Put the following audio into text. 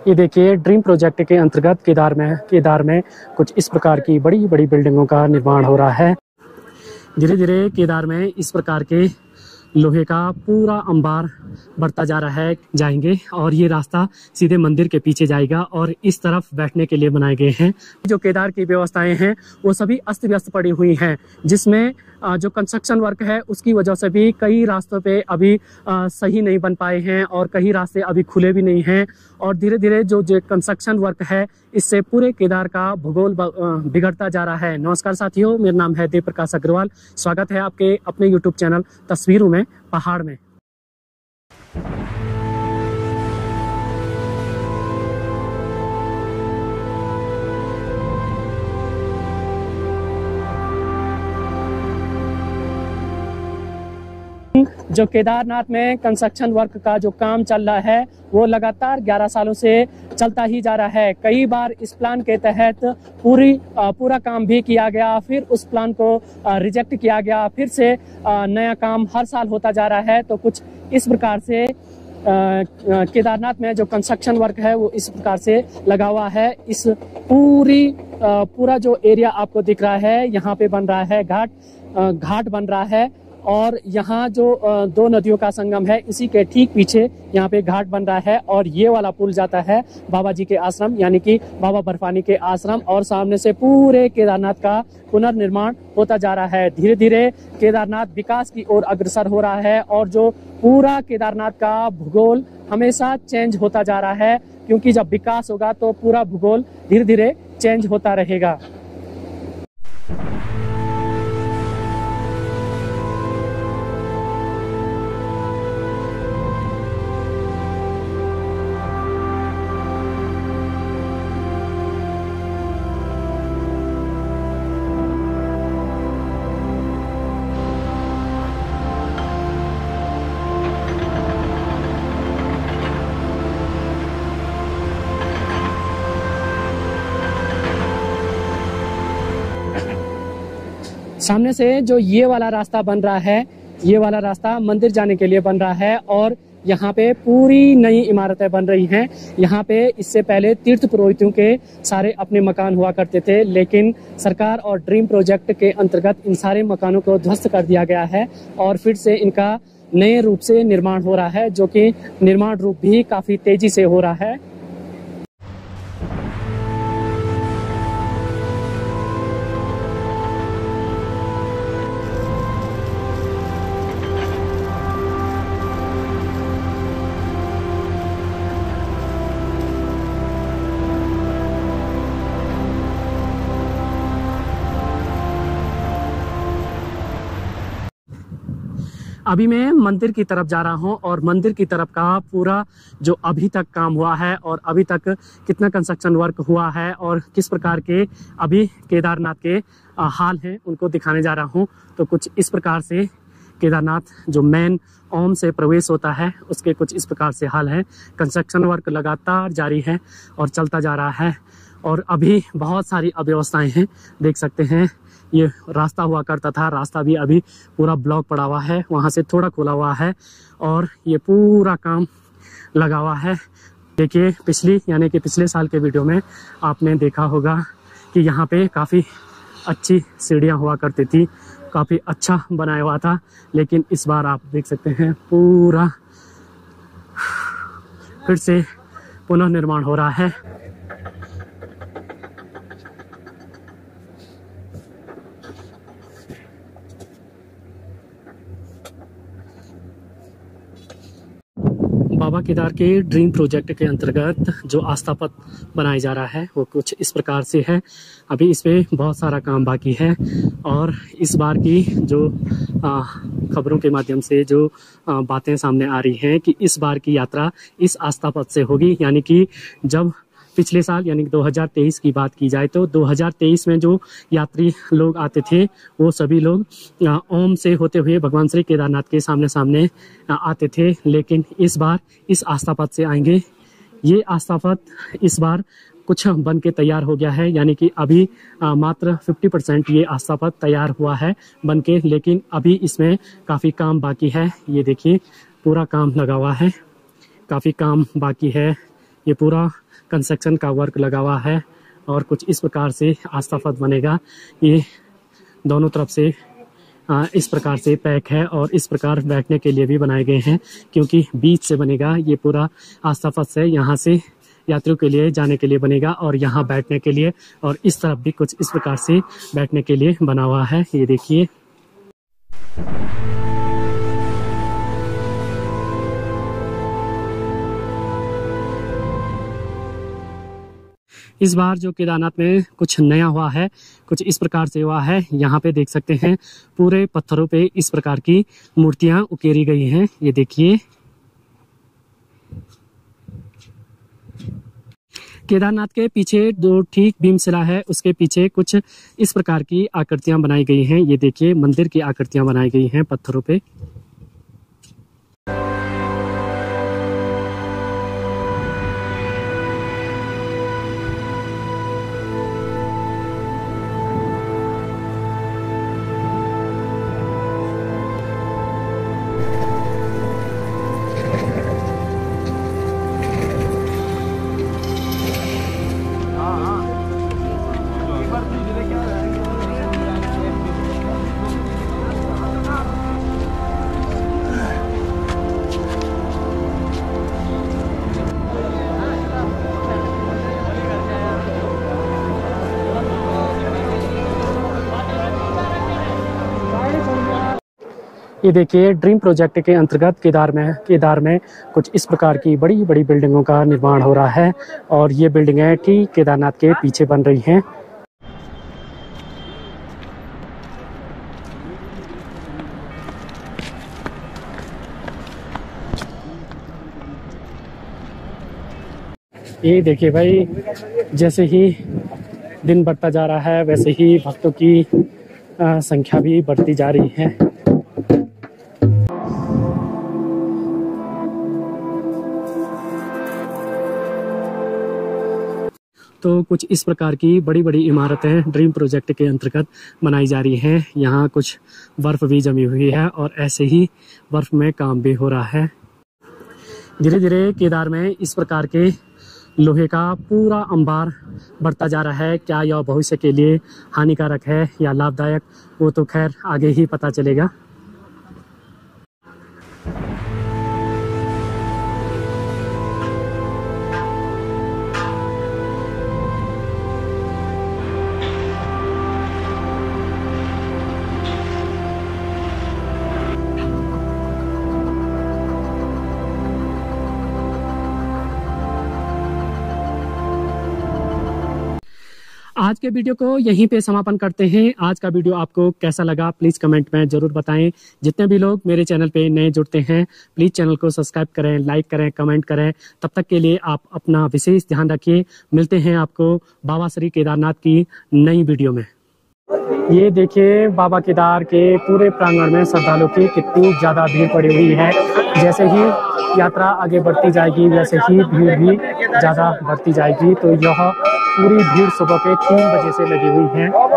ये देखिए dream project के अंतर्गत केदार में कुछ इस प्रकार की बड़ी बड़ी बिल्डिंगों का निर्माण हो रहा है। धीरे धीरे केदार में इस प्रकार के लोहे का पूरा अंबार बढ़ता जा रहा है जाएंगे और ये रास्ता सीधे मंदिर के पीछे जाएगा और इस तरफ बैठने के लिए बनाए गए हैं। जो केदार की व्यवस्थाएं हैं वो सभी अस्त व्यस्त पड़ी हुई हैं, जिसमें जो कंस्ट्रक्शन वर्क है उसकी वजह से भी कई रास्तों पे अभी सही नहीं बन पाए हैं और कई रास्ते अभी खुले भी नहीं हैं और धीरे धीरे जो कंस्ट्रक्शन वर्क है इससे पूरे केदार का भूगोल बिगड़ता जा रहा है। नमस्कार साथियों, मेरा नाम है देव प्रकाश अग्रवाल। स्वागत है आपके अपने यूट्यूब चैनल तस्वीरों में पहाड़ में। जो केदारनाथ में कंस्ट्रक्शन वर्क का जो काम चल रहा है वो लगातार 11 सालों से चलता ही जा रहा है। कई बार इस प्लान के तहत पूरा काम भी किया गया, फिर उस प्लान को रिजेक्ट किया गया, फिर से नया काम हर साल होता जा रहा है। तो कुछ इस प्रकार से केदारनाथ में जो कंस्ट्रक्शन वर्क है वो इस प्रकार से लगा हुआ है। इस पूरा जो एरिया आपको दिख रहा है, यहाँ पे बन रहा है घाट बन रहा है और यहाँ जो दो नदियों का संगम है इसी के ठीक पीछे यहाँ पे घाट बन रहा है और ये वाला पुल जाता है बाबा जी के आश्रम यानी कि बाबा बर्फानी के आश्रम और सामने से पूरे केदारनाथ का पुनर्निर्माण होता जा रहा है। धीरे धीरे केदारनाथ विकास की ओर अग्रसर हो रहा है और जो पूरा केदारनाथ का भूगोल हमेशा चेंज होता जा रहा है, क्योंकि जब विकास होगा तो पूरा भूगोल धीरे धीरे चेंज होता रहेगा। सामने से जो ये वाला रास्ता बन रहा है, ये वाला रास्ता मंदिर जाने के लिए बन रहा है और यहाँ पे पूरी नई इमारतें बन रही हैं। यहाँ पे इससे पहले तीर्थ पुरोहितों के सारे अपने मकान हुआ करते थे, लेकिन सरकार और ड्रीम प्रोजेक्ट के अंतर्गत इन सारे मकानों को ध्वस्त कर दिया गया है और फिर से इनका नए रूप से निर्माण हो रहा है, जो कि निर्माण रूप भी काफी तेजी से हो रहा है। अभी मैं मंदिर की तरफ जा रहा हूँ और मंदिर की तरफ का पूरा जो अभी तक काम हुआ है और अभी तक कितना कंस्ट्रक्शन वर्क हुआ है और किस प्रकार के अभी केदारनाथ के हाल हैं उनको दिखाने जा रहा हूँ। तो कुछ इस प्रकार से केदारनाथ जो मेन ओम से प्रवेश होता है उसके कुछ इस प्रकार से हाल है। कंस्ट्रक्शन वर्क लगातार जारी है और चलता जा रहा है और अभी बहुत सारी अव्यवस्थाएं हैं, देख सकते हैं। ये रास्ता हुआ करता था, रास्ता भी अभी पूरा ब्लॉक पड़ा हुआ है, वहाँ से थोड़ा खुला हुआ है और ये पूरा काम लगा हुआ है। देखिए पिछले साल के वीडियो में आपने देखा होगा कि यहाँ पे काफ़ी अच्छी सीढ़ियाँ हुआ करती थी, काफ़ी अच्छा बनाया हुआ था, लेकिन इस बार आप देख सकते हैं पूरा फिर से पुनर्निर्माण हो रहा है। बाबा केदार के ड्रीम प्रोजेक्ट के अंतर्गत जो आस्था पथ बनाया जा रहा है वो कुछ इस प्रकार से है। अभी इस पे बहुत सारा काम बाकी है और इस बार की जो खबरों के माध्यम से जो बातें सामने आ रही हैं कि इस बार की यात्रा इस आस्था पथ से होगी, यानी कि जब पिछले साल यानी 2023 की बात की जाए तो 2023 में जो यात्री लोग आते थे वो सभी लोग ओम से होते हुए भगवान श्री केदारनाथ के सामने सामने आते थे, लेकिन इस बार इस आस्था पथ से आएंगे। ये आस्था पथ इस बार कुछ बन के तैयार हो गया है, यानी कि अभी मात्र 50% ये आस्था पथ तैयार हुआ है बन के, लेकिन अभी इसमें काफ़ी काम बाकी है। ये देखिए पूरा काम लगा हुआ है, काफ़ी काम बाकी है। ये पूरा कंस्ट्रक्शन का वर्क लगा हुआ है और कुछ इस प्रकार से आस्था पथ बनेगा। ये दोनों तरफ से इस प्रकार से पैक है और इस प्रकार बैठने के लिए भी बनाए गए हैं, क्योंकि बीच से बनेगा ये पूरा आस्था पथ से यहाँ से यात्रियों के लिए जाने के लिए बनेगा और यहाँ बैठने के लिए, और इस तरफ भी कुछ इस प्रकार से बैठने के लिए बना हुआ है। ये देखिए। इस बार जो केदारनाथ में कुछ नया हुआ है, कुछ इस प्रकार से हुआ है। यहाँ पे देख सकते हैं पूरे पत्थरों पे इस प्रकार की मूर्तियां उकेरी गई हैं। ये देखिए। केदारनाथ के पीछे दो ठीक भीमशिला है, उसके पीछे कुछ इस प्रकार की आकृतियां बनाई गई हैं। ये देखिए मंदिर की आकृतियां बनाई गई हैं पत्थरों पे। ये देखिए ड्रीम प्रोजेक्ट के अंतर्गत केदार में कुछ इस प्रकार की बड़ी बड़ी बिल्डिंगों का निर्माण हो रहा है और ये बिल्डिंगें ठीक केदारनाथ के पीछे बन रही हैं। ये देखिए भाई, जैसे ही दिन बढ़ता जा रहा है वैसे ही भक्तों की संख्या भी बढ़ती जा रही है। तो कुछ इस प्रकार की बड़ी बड़ी इमारतें ड्रीम प्रोजेक्ट के अंतर्गत बनाई जा रही हैं। यहाँ कुछ बर्फ भी जमी हुई है और ऐसे ही बर्फ में काम भी हो रहा है। धीरे धीरे केदार में इस प्रकार के लोहे का पूरा अंबार बढ़ता जा रहा है। क्या यह भविष्य के लिए हानिकारक है या लाभदायक, वो तो खैर आगे ही पता चलेगा। आज के वीडियो को यहीं पे समापन करते हैं। आज का वीडियो आपको कैसा लगा प्लीज कमेंट में जरूर बताएं। जितने भी लोग मेरे चैनल पे नए जुड़ते हैं प्लीज चैनल को सब्सक्राइब करें, लाइक करें, कमेंट करें। तब तक के लिए आप अपना विशेष ध्यान रखिए। मिलते हैं आपको बाबा श्री केदारनाथ की नई वीडियो में। ये देखिए बाबा केदार के पूरे प्रांगण में श्रद्धालुओं की कितनी ज्यादा भीड़ पड़ी हुई है। जैसे ही यात्रा आगे बढ़ती जाएगी वैसे ही भीड़ भी ज्यादा बढ़ती जाएगी। तो यह पूरी भीड़ सुबह के 3 बजे से लगी हुई है।